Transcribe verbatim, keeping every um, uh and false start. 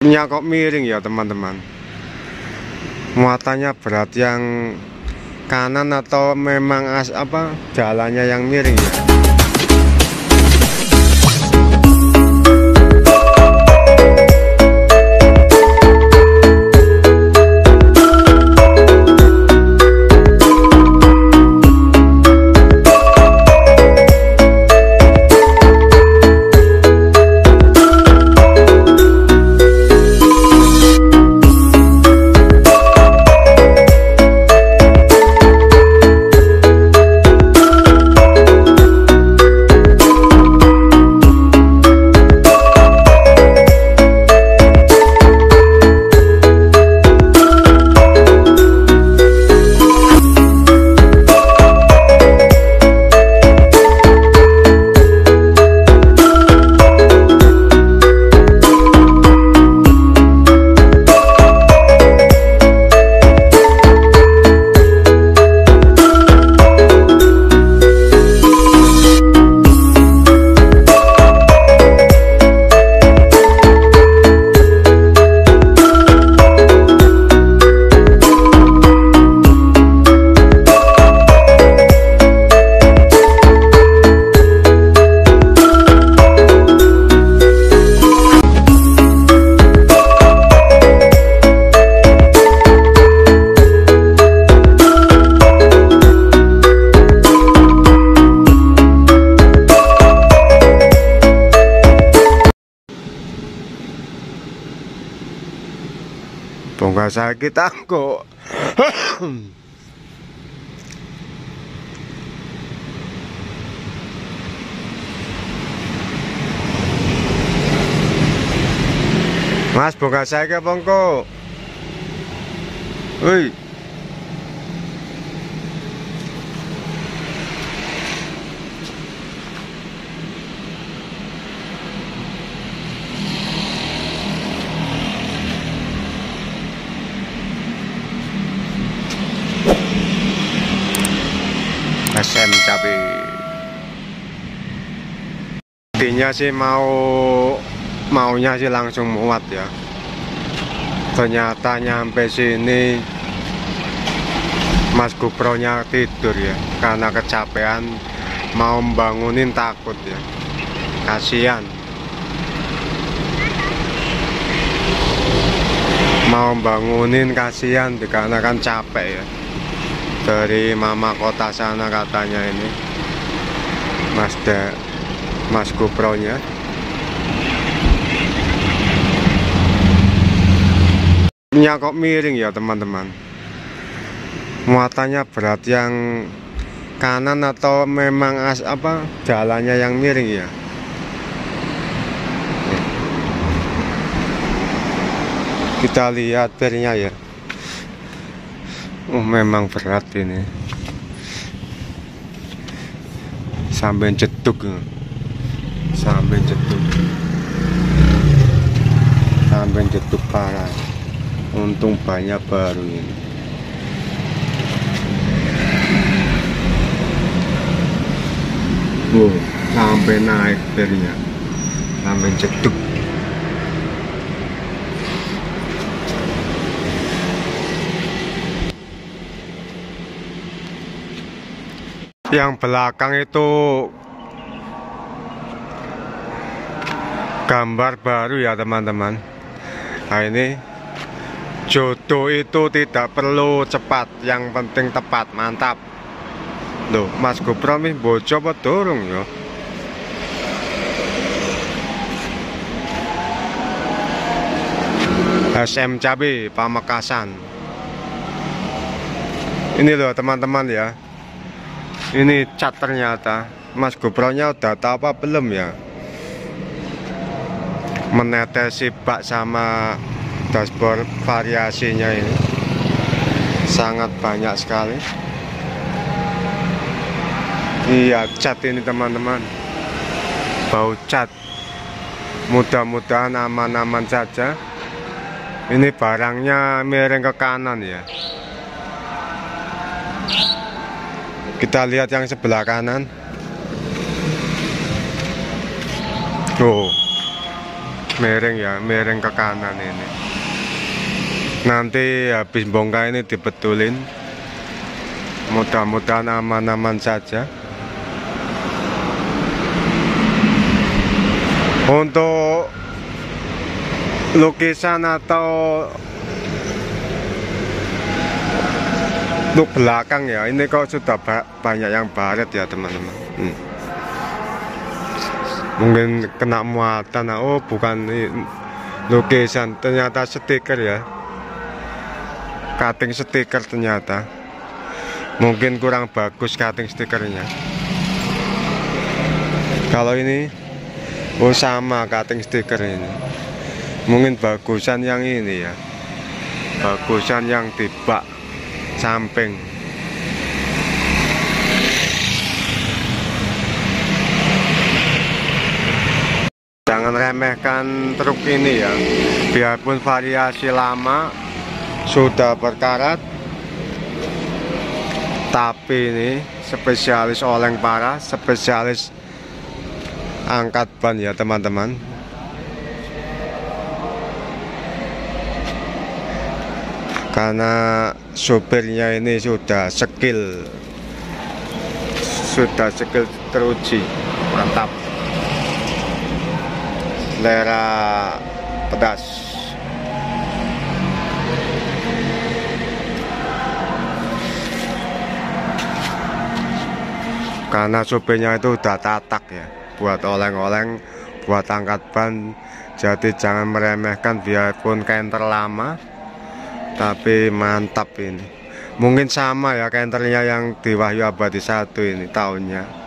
Nya kok miring ya teman-teman. Muatannya berat yang kanan atau memang as apa jalannya yang miring ya. Bongkar sakit aku. Mas bongkar sakit bongko. Woi. S M cabe. Intinya sih mau maunya sih langsung muat ya. Ternyata nyampe sini Mas GoPro-nya tidur ya, karena kecapean. Mau bangunin takut ya, kasihan. Mau bangunin kasihan dikarenakan capek ya. Dari mama kota sana katanya ini Mas da, Mas GoPro-nya. Nya kok miring ya teman-teman. Muatannya berat yang kanan atau memang as apa jalannya yang miring ya. Kita lihat pernya ya. Oh memang berat ini. Sampai cetuk. Sampai cetuk. Sampai cetuk parah. Untung banyak baru ini. Oh, sampai naik pernya. Sampai cetuk. Yang belakang itu gambar baru ya teman-teman. Nah ini jodoh itu tidak perlu cepat, yang penting tepat. Mantap. Loh, Mas GoPro nih bocor apa dorong ya? S M cabe Pamekasan. Ini loh teman-teman ya. Ini cat ternyata. Mas GoPro-nya udah tahu apa belum ya? Menetesi bak sama dashboard variasinya ini sangat banyak sekali. Iya, cat ini teman-teman. Bau cat. Mudah-mudahan aman-aman saja. Ini barangnya miring ke kanan ya. Kita lihat yang sebelah kanan. Tuh, miring ya, miring ke kanan ini. Nanti habis bongkar ini dibetulin. Mudah-mudahan aman-aman saja. Untuk lukisan atau untuk belakang ya, ini kok sudah ba banyak yang baret ya teman-teman. hmm. Mungkin kena muatan. Oh bukan lukisan, ternyata stiker ya, cutting stiker ternyata. Mungkin kurang bagus cutting stikernya. Kalau ini oh sama cutting stiker ini. Mungkin bagusan yang ini ya, bagusan yang di bak samping. Jangan remehkan truk ini ya. Biarpun variasi lama sudah berkarat, tapi ini spesialis oleng parah, spesialis angkat ban ya teman-teman. Karena sopirnya ini sudah skill, sudah skill teruji, mantap. Selera pedas. Karena sopirnya itu udah tatak ya, buat oleng-oleng, buat angkat ban. Jadi jangan meremehkan, biarpun kenter lama, tapi mantap ini. Mungkin sama ya kenternya yang di Wahyu Abadi satu ini tahunnya.